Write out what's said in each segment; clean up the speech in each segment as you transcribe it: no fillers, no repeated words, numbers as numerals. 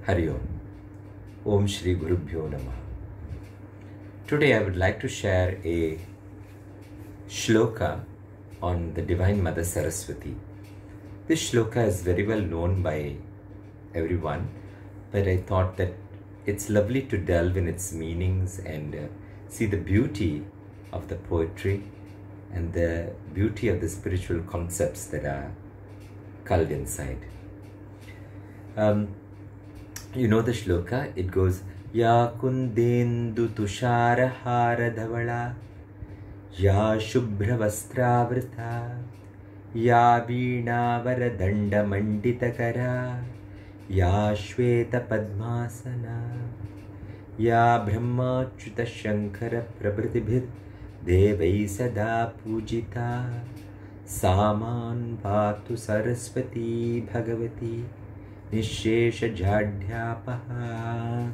Hari Om. Om Shri Gurubhyo Namaha. Today I would like to share a shloka on the Divine Mother Saraswati. This shloka is very well known by everyone, but I thought that it's lovely to delve in its meanings and see the beauty of the poetry and the beauty of the spiritual concepts that are culled inside. You know the shloka, it goes, Ya kundendu tushara hara dhavala, Ya shubhra vastravrita, Ya veena varadanda manditakara, Ya shweta padmasana, Ya brahmachuta shankara prabhritibhir devai sada pujita, Saman patu saraswati bhagavati Nishesha Jadhyapaha.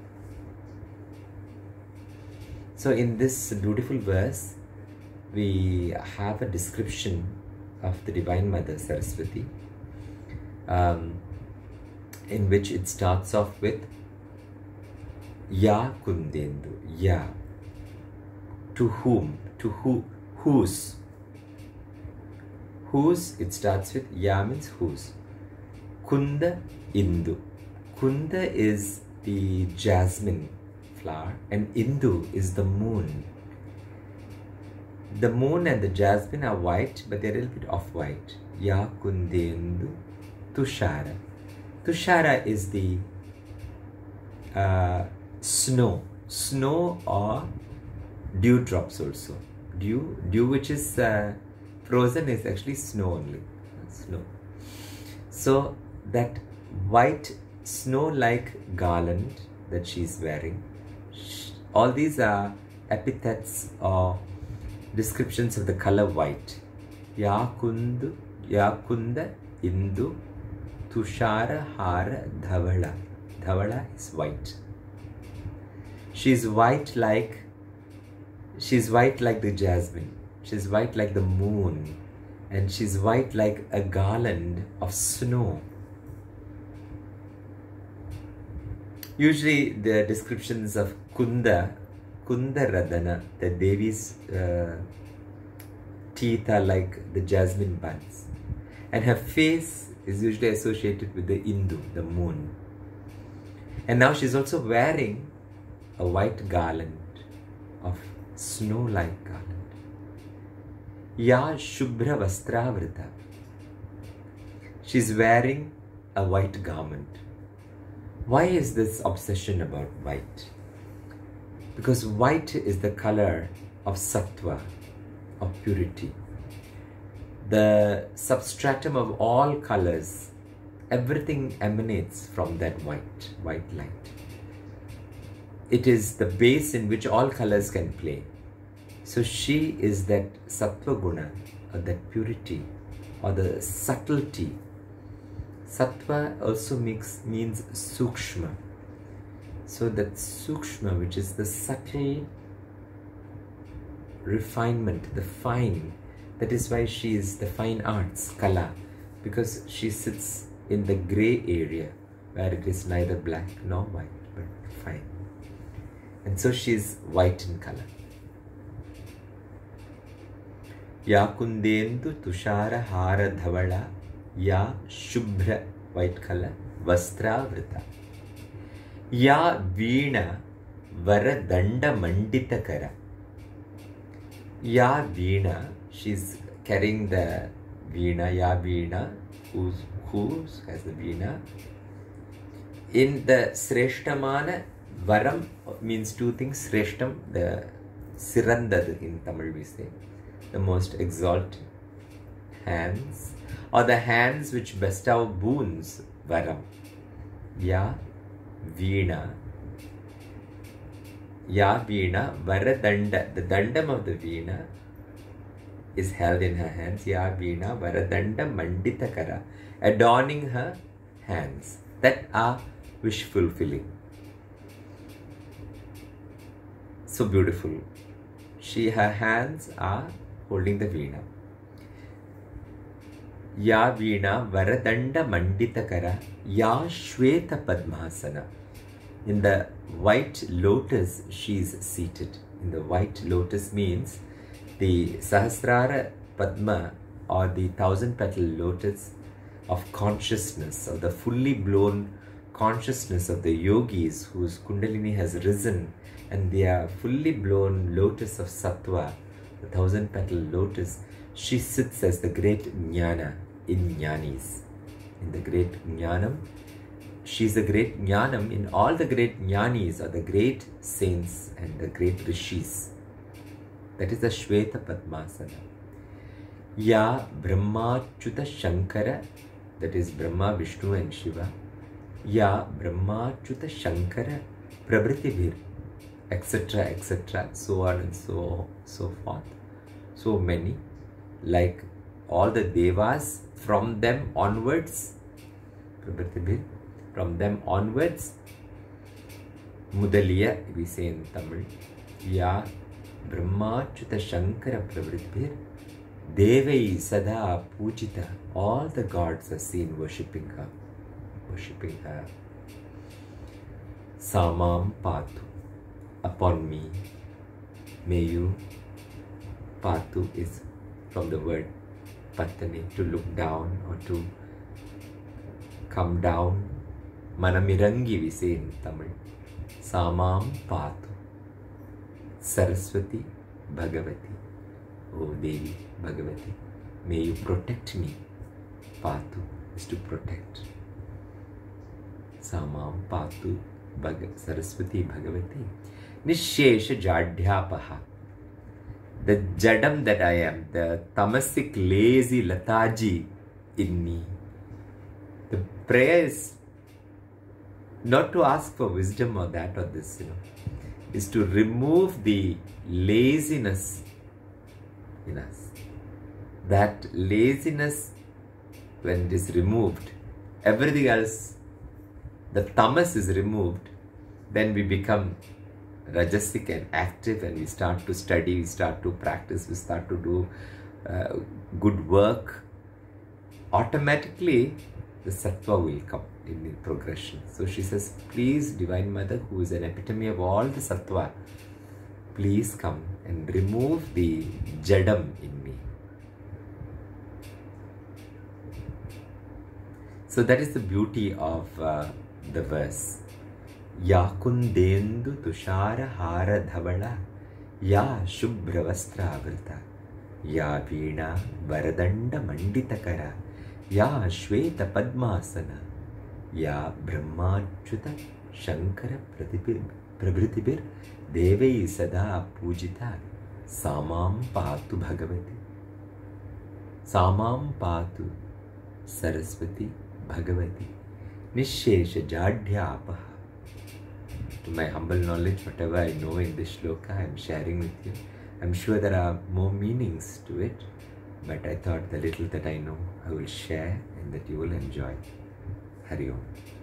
So in this beautiful verse, we have a description of the Divine Mother Saraswati, in which it starts off with Ya Kundendu, Ya. To whom? Whose? Whose, it starts with Ya means whose. Kunda Indu. Kunda is the jasmine flower and Indu is the moon. The moon and the jasmine are white, but they're a little bit off-white. Ya Kundendu Tushara. Tushara is the snow. Snow or dewdrops also. Dew which is frozen is actually snow only. Snow. So that white snow-like garland that she's wearing, all these are epithets or descriptions of the color white. Ya kunda indu tushara hara dhavala. Dhavala is white. She's white like the jasmine. She's white like the moon. And she's white like a garland of snow. Usually the descriptions of Kunda Radhana, the Devi's teeth are like the jasmine buds. And her face is usually associated with the Indu, the moon. And now she's also wearing a white garland of snow-like garland. Ya Shubhra Vastravrita. She's wearing a white garment. Why is this obsession about white? Because white is the color of sattva, of purity. The substratum of all colors, everything emanates from that white light. It is the base in which all colors can play. So she is that sattva guna, or that purity, or the subtlety. Sattva also means sukshma. So that sukshma, which is the subtle refinement, the fine, that is why she is the fine arts, kala, because she sits in the grey area where it is neither black nor white, but fine. And so she is white in color. Ya kundendu tushara hara dhavala, Ya shubhra, white color, vastravrita. Ya veena varadanda manditakara. Ya veena, she's carrying the veena, Ya veena, who has the veena. In the sreshtamana, varam means two things. Sreshtam, the sirandadu in Tamil we say, the most exalted hands, or the hands which bestow boons, varam. Ya veena. Ya veena varadanda. The dandam of the veena is held in her hands. Ya veena varadanda manditakara, adorning her hands that are wish fulfilling. So beautiful. Her hands are holding the veena. Ya Veena Varadanda Manditakara Ya Shweta Padmasana. In the white lotus she is seated. In the white lotus means the Sahasrara Padma, or the 1,000-petal lotus of consciousness, of the fully blown consciousness of the yogis whose Kundalini has risen, and they are fully blown lotus of Sattva, the 1,000-petal lotus. She sits as the great Jnana in Jnanis. In the great Jnanam, she is the great Jnanam in all the great Jnanis, or the great saints and the great rishis. That is the Shweta Padmasana. Ya Brahmachuta Shankara, that is Brahma, Vishnu and Shiva. Ya Brahmachuta Shankara Prabhritibhir, etc., etc., so on and so forth. So many, like all the Devas, from them onwards, Prabhritibhir, from them onwards, Mudaliya, we say in Tamil. Ya Brahmachuta Shankara Prabhritibhir Devai Sada Pujita. All the gods are seen worshipping her. Worshipping her. Samam Patu. Upon me. May you. Patu is from the word Patani, to look down or to come down. Manamirangi, we say in Tamil. Samam Patu. Saraswati Bhagavati. Oh Devi Bhagavati, may you protect me. Patu is to protect. Samam Patu Saraswati Bhagavati. Nishesha Jadhyapaha. The Jadam that I am, the tamasic, lazy Lataji in me. The prayer is not to ask for wisdom or that or this, is to remove the laziness in us. That laziness, when it is removed, everything else, the tamas is removed, then we become rajasic and active, and we start to study, we start to practice, we start to do good work. Automatically, the sattva will come in progression. So she says, please, Divine Mother, who is an epitome of all the sattva, please come and remove the jadam in me. So that is the beauty of the verse. Ya kundendu tushara hara dhavala, ya shubhra vastra avrita, ya veena varadanda manditakara, ya shweta padmasana, ya brahmachuta shankara prabhritibhir devai sada pujita, samam patu bhagavati. Samam patu Saraswati Bhagavati Nishesha Jadhyapaha. To my humble knowledge, whatever I know in this shloka, I am sharing with you. I am sure there are more meanings to it, but I thought the little that I know I will share and that you will enjoy. Hari Om.